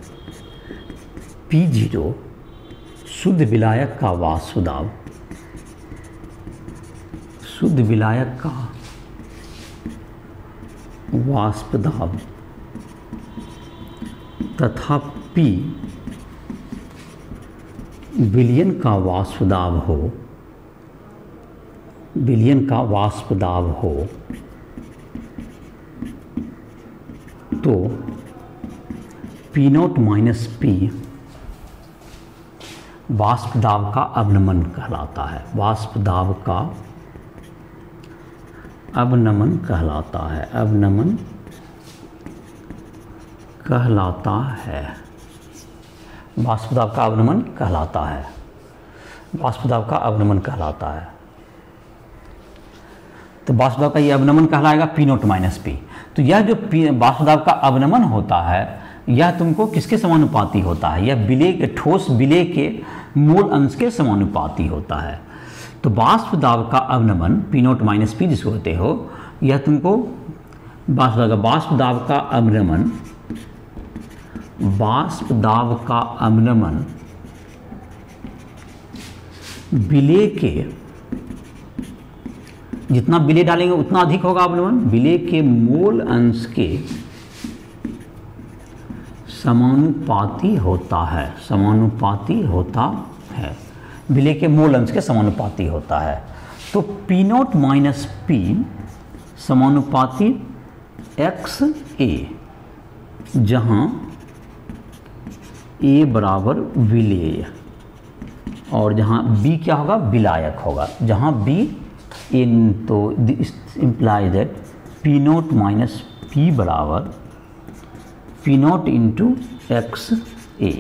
P0 शुद्ध विलायक का वाष्प दाब, शुद्ध विलायक का वाष्प दाब तथा P विलयन का वाष्प दाब हो, विलयन का वाष्प दाब हो तो P0 माइनस P वाष्प दाब का अवनमन कहलाता है, वाष्प दाब का अवनमन कहलाता है, अवनमन कहलाता है, वाष्प दाब का अवनमन कहलाता है, वाष्प दाब का अवनमन कहलाता है। तो वाष्प दाब का ये अवनमन कहलाएगा P0 माइनस P। तो यह जो वाष्प दाब का अवनमन होता है यह तुमको किसके समानुपाती होता है? यह विलेय के, ठोस विलेय के मूल अंश के समानुपाती होता है। तो वाष्प दाब का अवनमन P0 माइनस P जिसको कहते हो, यह तुमको वाष्प दाब का अवनमन, वाष्प दाब का अवनमन विलेय के, जितना विलेय डालेंगे उतना अधिक होगा अवनमन, विलेय के मूल अंश के समानुपाती होता है, समानुपाती होता है, विलेय के मूल अंश के समानुपाती होता है। तो P0 माइनस P समानुपाती XA, जहाँ A बराबर विलेय और जहाँ B क्या होगा? विलायक होगा। जहाँ B इन, तो this implies that P0 minus P बराबर P0 into XA,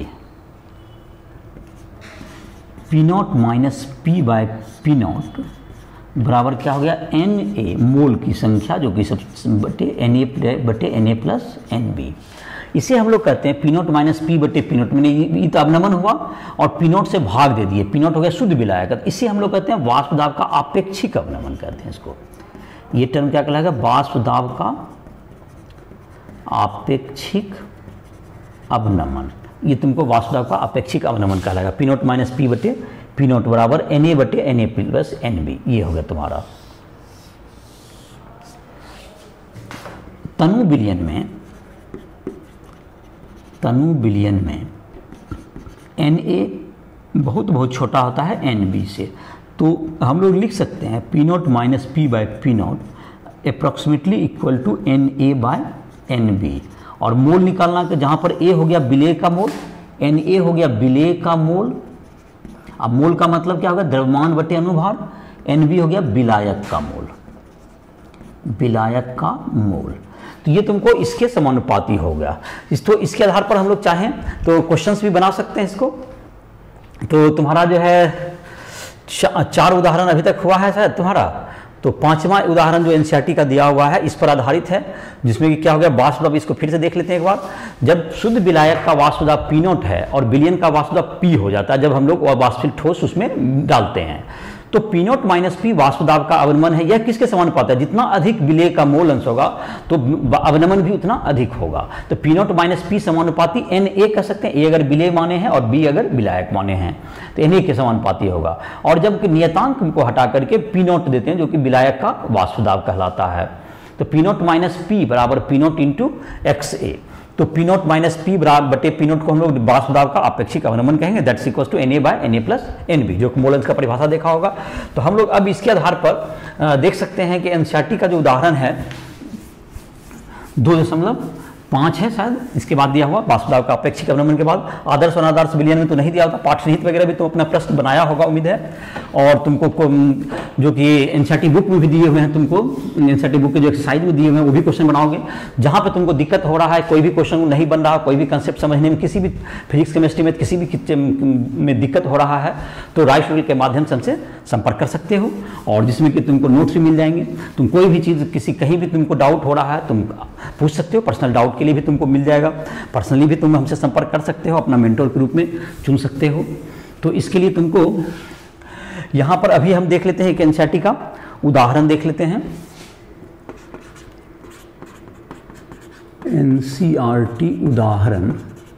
P0 minus P by P0 बराबर क्या हो गया? Na मोल की संख्या जो कि सब बटे Na प्लस Nb। इसे हम लोग कहते हैं P0 माइनस P बटे P0, मैंने ये तो अवनमन हुआ और P0 से भाग दे दिए, P0 हो गया शुद्ध विलायक। इसे हम लोग कहते हैं वाष्प दाब का आपेक्षिक अवनमन कहते हैं इसको। ये टर्म क्या कहलाएगा? वाष्प दाब का आपेक्षिक अवनमन। ये तुमको वाष्प दाब का आपेक्षिक अवनमन कहलाएगा। P0 माइनस P बटे P0 बराबर Na बटे Na प्लस Nb। ये हो गया तुम्हारा। तनु विलयन में, तनु विलयन में Na बहुत छोटा होता है Nb से, तो हम लोग लिख सकते हैं P0 minus P by P0 approximately equal to Na by Nb। और मोल निकालना कि जहाँ पर ए हो गया विलेय का मोल, Na हो गया विलेय का मोल। अब मोल का मतलब क्या होगा, द्रव्यमान बटे अनुभार। Nb हो गया विलायक का मोल, विलायक का मोल। तो ये तुमको इसके समानुपाती हो गया। तो इसके आधार पर हम लोग चाहें तो क्वेश्चंस भी बना सकते हैं इसको। तो तुम्हारा जो है 4 उदाहरण अभी तक हुआ है शायद तुम्हारा, तो 5वां उदाहरण जो एनसीईआरटी का दिया हुआ है इस पर आधारित है, जिसमें कि क्या हो गया वाष्प दाब। इसको फिर से देख लेते हैं एक बार। जब शुद्ध विलायक का वाष्प दाब पी नॉट है और विलयन का वाष्प दाब पी हो जाता है जब हम लोग वाष्पित ठोस उसमें डालते हैं, तो पी नॉट माइनस पी वाष्प दाब का अवनमन है। यह किसके समानुपात है, जितना अधिक विलेय का मोल अंश होगा तो अवनमन भी उतना अधिक होगा। तो पी नॉट माइनस पी समानुपाती एन ए कह सकते हैं, ए अगर विलेय माने हैं और बी अगर विलायक माने हैं तो एन ए के समानुपाती होगा। और जब नियतांक को हटा करके पी नॉट देते हैं जो कि विलायक का वाष्प दाब कहलाता है, तो पी नॉट माइनस पी बराबर P not into X A. तो पी नॉट माइनस पी बराबर बटे पी नॉट को हम लोग वाष्प दाब का अपेक्षिक अवनमन कहेंगे, that's equal to N A by N A plus N B, जो कि मोल अंश का परिभाषा देखा होगा। तो हम लोग अब इसके आधार पर देख सकते हैं कि एनसीईआरटी का जो उदाहरण है 2.5 है शायद, इसके बाद दिया हुआ वाष्प दाब का अपेक्षिक अवनमन के बाद। आदर्श और अनादर्श विलयन में तो नहीं दिया होता, पाठनिहित वगैरह भी तुम अपना प्रश्न बनाया होगा उम्मीद है। और तुमको जो कि एनसीईआरटी बुक में भी दिए हुए हैं, तुमको एनसीईआरटी बुक के जो एक्सरसाइज में दिए हुए हैं वो भी क्वेश्चन बनाओगे। जहाँ पे तुमको दिक्कत हो रहा है, कोई भी क्वेश्चन नहीं बन रहा, कोई भी कंसेप्ट समझने में, किसी भी फिजिक्स केमिस्ट्री में किसी भी में दिक्कत हो रहा है, तो राइट ट्यूटोरियल के माध्यम से हमसे संपर्क कर सकते हो, और जिसमें कि तुमको नोट्स भी मिल जाएंगे। तुम कोई भी चीज़ किसी कहीं भी तुमको डाउट हो रहा है तुम पूछ सकते हो, पर्सनल डाउट के लिए भी तुमको मिल जाएगा। पर्सनली भी तुम हमसे संपर्क कर सकते हो, अपना मेंटोर के रूप में चुन सकते हो। तो इसके लिए तुमको यहाँ पर अभी हम देख लेते हैं कि एनसीईआरटी का उदाहरण देख लेते हैं। एनसीईआरटी उदाहरण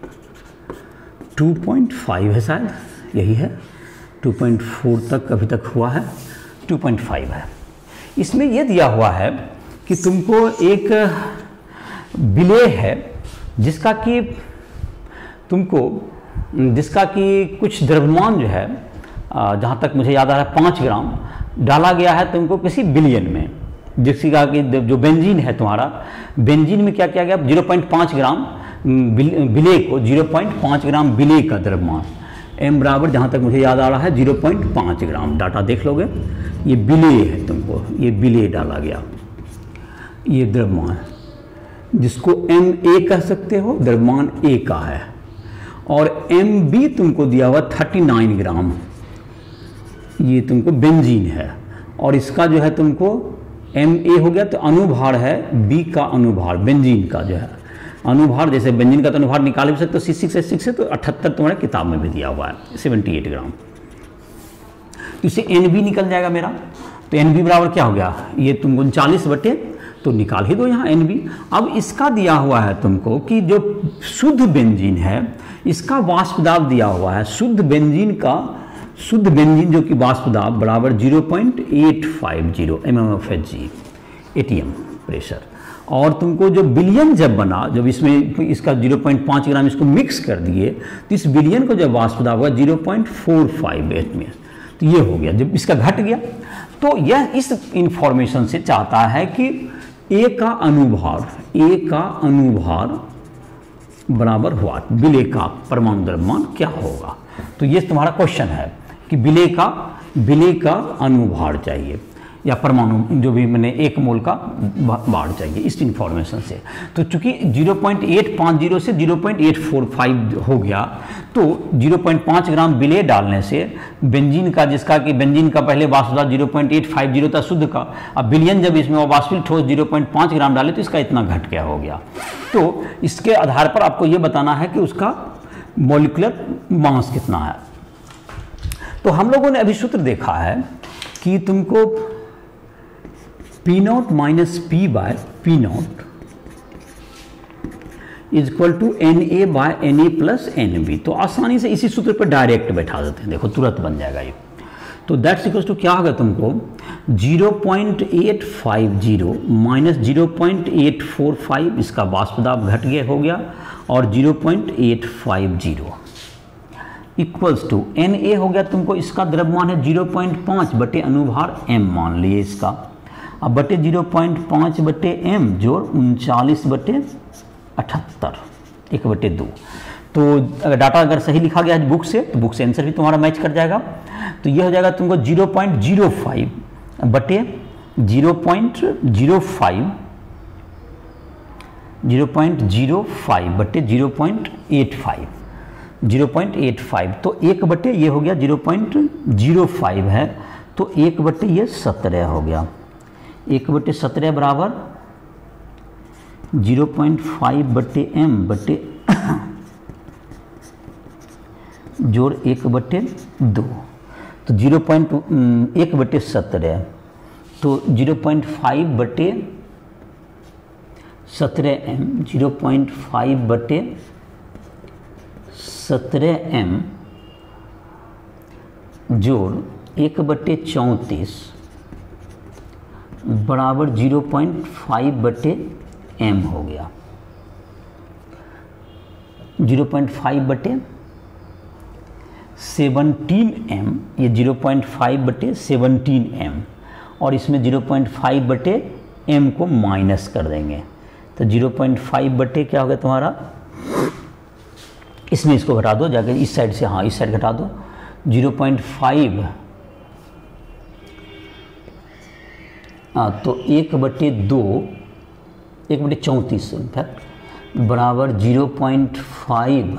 2.5 है शायद, यही है, 2.4 तक अभी तक हुआ है, 2.5 है। इसमें यह दिया हुआ है कि तुमको एक विलेय है जिसका कि कुछ द्रव्यमान जो है, जहाँ तक मुझे याद आ रहा है 5 ग्राम डाला गया है तुमको किसी विलयन में, जिसका कि जो बेंजीन है तुम्हारा, बेंजीन में क्या किया गया 0.5 ग्राम विलेय को, 0.5 ग्राम विलेय का द्रव्यमान, m बराबर जहाँ तक मुझे याद आ रहा है 0.5 ग्राम। डाटा देख लोगे, ये विलेय है, तुमको ये विलेय डाला गया, ये द्रव्यमान जिसको Ma कह सकते हो, द्रव्यमान A का है। और Mb तुमको दिया हुआ 39 ग्राम, ये तुमको बेंजीन है, और इसका जो है तुमको Ma हो गया तो अनुभार है B का अनुभार, बेंजीन का जो है अनुभार, जैसे बेंजीन का तो अनुभार निकाल भी सकते हो C6H6 से, तो 78 तुम्हारे किताब में भी दिया हुआ है 78 ग्राम। तो इससे Nb निकल जाएगा मेरा, तो Nb बराबर क्या हो गया, ये तुमको 39 बटे, तो निकाल ही दो यहाँ Nb। अब इसका दिया हुआ है तुमको कि जो शुद्ध बेंजीन है इसका वाष्प दाब दिया हुआ है, शुद्ध बेंजीन जो कि वाष्प दाब बराबर 0.850 mmFHg ATM प्रेशर। और तुमको जो विलयन जब बना, जब इसमें इसका 0.5 ग्राम इसको मिक्स कर दिए, तो इस विलयन को जब वाष्प दाब हुआ 0.458 में, तो ये हो गया। जब इसका घट गया तो यह इस इंफॉर्मेशन से चाहता है कि A का अनुभार बराबर हुआ विलेय का परमाणु द्रव्यमान क्या होगा। तो ये तुम्हारा क्वेश्चन है कि विलेय का अनुभार चाहिए, या परमाणु जो भी मैंने 1 मोल का बाढ़ चाहिए इस इंफॉर्मेशन से। तो चूंकि 0.850 से 0.845 हो गया, तो 0.5 ग्राम विलेय डालने से बेंजीन का, जिसका कि बेंजीन का पहले वाष्प दाब 0.850 था शुद्ध का, अब विलयन जब इसमें वाष्पित ठोस 0.5 ग्राम डाले तो इसका इतना घट गया हो गया। तो इसके आधार पर आपको ये बताना है कि उसका मॉलिक्यूलर मास कितना है। तो हम लोगों ने अभी सूत्र देखा है कि तुमको P not minus P by P not is equal to Na by Na plus Nb। तो आसानी से इसी सूत्र पर डायरेक्ट बैठा देते हैं, देखो तुरंत बन जाएगा ये। तो दैट्स इक्वल टू क्या होगा तुमको 0.850 माइनस 0.845, इसका वाष्प दाब घट गया हो गया, और 0.850 इक्वल्स टू Na हो गया तुमको, इसका द्रव्यमान है 0.5 बटे अनुभार m मान लिए इसका, अब बटे 0.5 बटे m जोड़ 39 बटे 78 1/2। तो अगर डाटा अगर सही लिखा गया है बुक से तो बुक से आंसर भी तुम्हारा मैच कर जाएगा। तो ये हो जाएगा तुमको 0.05 बटे 0.05 बटे 0.85 तो 1/, ये हो गया 0.05 है तो 1/, ये 17 हो गया। 1/17 बराबर 0.5 बटे m बटे जोड़ 1/2 तो 1/17 तो 0.5 बटे 17m 0.5 बटे 17m जोड़ 1/34 बराबर 0.5 बटे m हो गया। 0.5 बटे 17m, ये 0.5 बटे 17m और इसमें 0.5 बटे m को माइनस कर देंगे तो 0.5 बटे क्या हो गया तुम्हारा, इसमें इसको घटा दो जाके इस साइड से, हाँ इस साइड घटा दो 0.5 तो 1/2 1/34 इनफैक्ट बराबर 0.5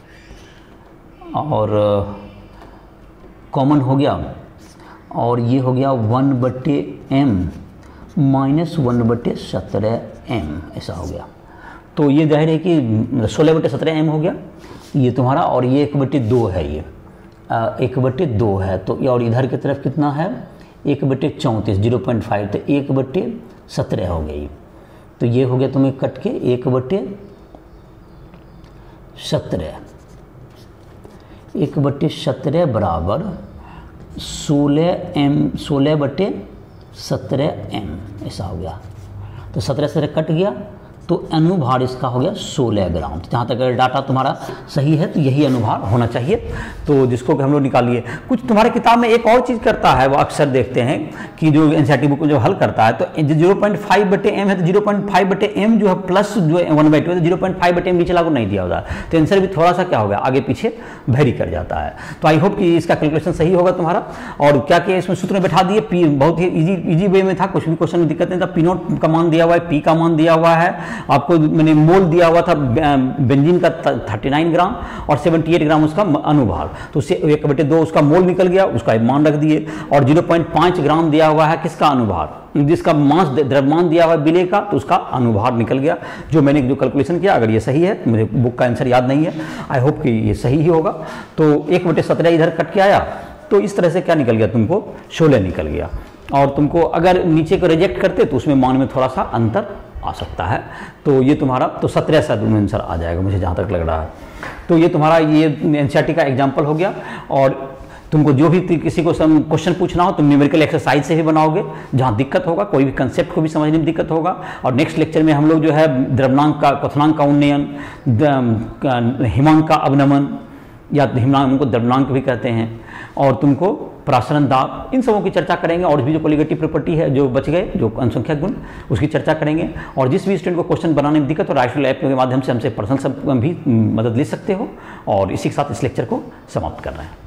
और कॉमन हो गया और ये हो गया 1/m माइनस 1/17m ऐसा हो गया। तो ये जाहिर है कि 16/17m हो गया ये तुम्हारा और ये 1/2 है, ये 1/2 है तो ये, और इधर की तरफ कितना है 1/34 0.5 तो 1/17 हो गई। तो ये हो गया तुम्हें कट के 1/17 1/17 बराबर 16/17m ऐसा हो गया। तो 17 से कट गया तो अनुभार इसका हो गया 16 ग्राम। तो जहाँ तक अगर डाटा तुम्हारा सही है तो यही अनुभार होना चाहिए, तो जिसको कि हम लोग निकालिए। कुछ तुम्हारे किताब में एक और चीज़ करता है, वो अक्सर देखते हैं कि जो एनसीईआरटी बुक जो हल करता है तो 0.5/m है तो 0.5/m जो है प्लस जो 1/2 तो 0.5/m नीचे लागू नहीं दिया होता तो आंसर भी थोड़ा सा क्या होगा आगे पीछे वेरी कर जाता है। तो आई होप कि इसका कैलकुलेशन सही होगा तुम्हारा। और क्या क्या इसमें सूत्र में बैठा दिए, पी बहुत ही इजी वे में था, कुछ भी क्वेश्चन में दिक्कत नहीं था। पी नोट का मान दिया हुआ है, पी का मान दिया हुआ है, आपको मैंने मोल दिया हुआ था बेंजीन का 39 ग्राम और 78 ग्राम उसका अनुभार, तो उससे 1/2 उसका मोल निकल गया, उसका मान रख दिए। और 0.5 ग्राम दिया हुआ है किसका अनुभार, जिसका मास द्रव्यमान दिया हुआ है विलेय का, तो उसका अनुभार निकल गया जो मैंने जो कैलकुलेशन किया। अगर ये सही है, मुझे बुक का आंसर याद नहीं है, आई होप कि ये सही ही होगा। तो 1/17 इधर कट के आया तो इस तरह से क्या निकल गया तुमको 16 निकल गया। और तुमको अगर नीचे को रिजेक्ट करते तो उसमें मान में थोड़ा सा अंतर आ सकता है। तो ये तुम्हारा तो 17 से आंसर आ जाएगा मुझे जहाँ तक लग रहा है। तो ये तुम्हारा ये एनसीईआरटी का एग्जाम्पल हो गया। और तुमको जो भी किसी को क्वेश्चन पूछना हो तुम न्यूमेरिकल एक्सरसाइज से ही बनाओगे, जहाँ दिक्कत होगा कोई भी कंसेप्ट को भी समझने में दिक्कत होगा। और नेक्स्ट लेक्चर में हम लोग जो है द्रव्यनांक का क्वथनांक का उन्नयन, हिमांक का अवनमन या हिमांक को द्रव्यनांक भी कहते हैं, और तुमको प्रासरण दाब, इन सबों की चर्चा करेंगे। और भी जो कोलिगेटिव प्रॉपर्टी है जो बच गए, जो अनुसंख्यक गुण, उसकी चर्चा करेंगे। और जिस भी स्टूडेंट को क्वेश्चन बनाने में दिक्कत हो राइटल ऐप के माध्यम से हमसे पर्सनल भी मदद ले सकते हो। और इसी के साथ इस लेक्चर को समाप्त कर रहे हैं।